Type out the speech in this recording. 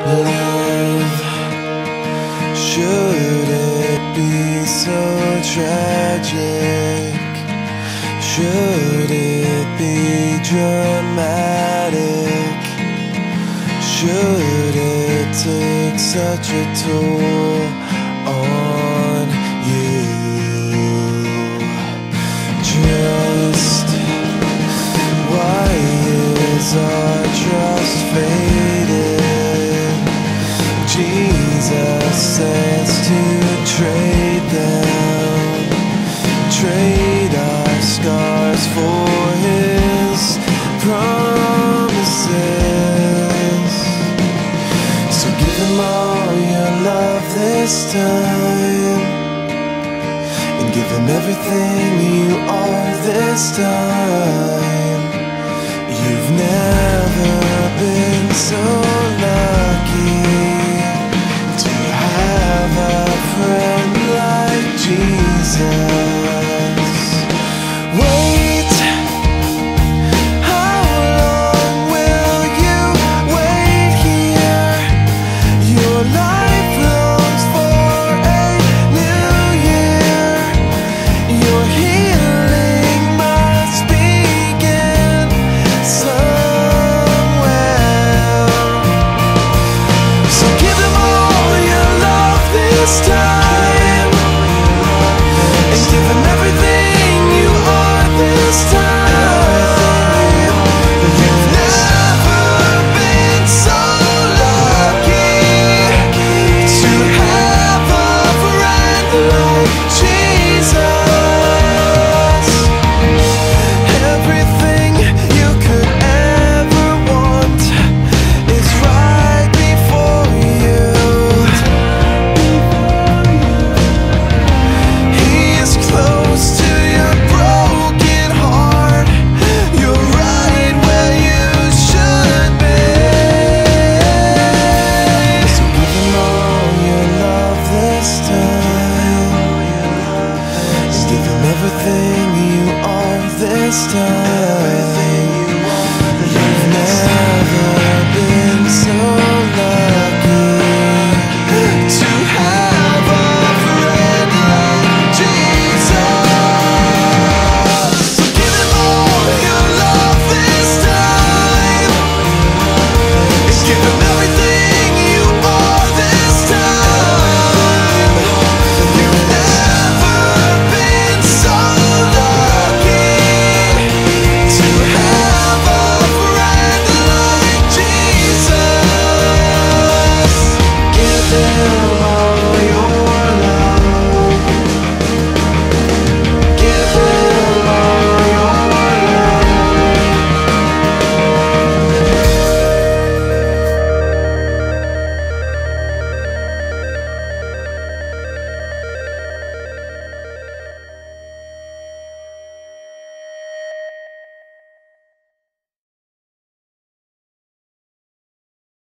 love? Should it be so tragic? Should it be dramatic? Should it take such a toll on you? Just why is our trust faded? Jesus says to trade them, trade our scars for His promises. So give Him all your love this time, and give Him everything you are this time. You've never been so lucky to have a friend like Jesus. Wait, how long will you wait here? Your life longs for a new year. Your healing must begin somewhere. So give Him all your love this time, and give Him everything you are this time. You've never been so lucky to have a friend like Jesus. Everything you could ever want is right before you. He is close to your broken heart. You're right where you should be. So give Him all your love this time, and give Him everything you are this time.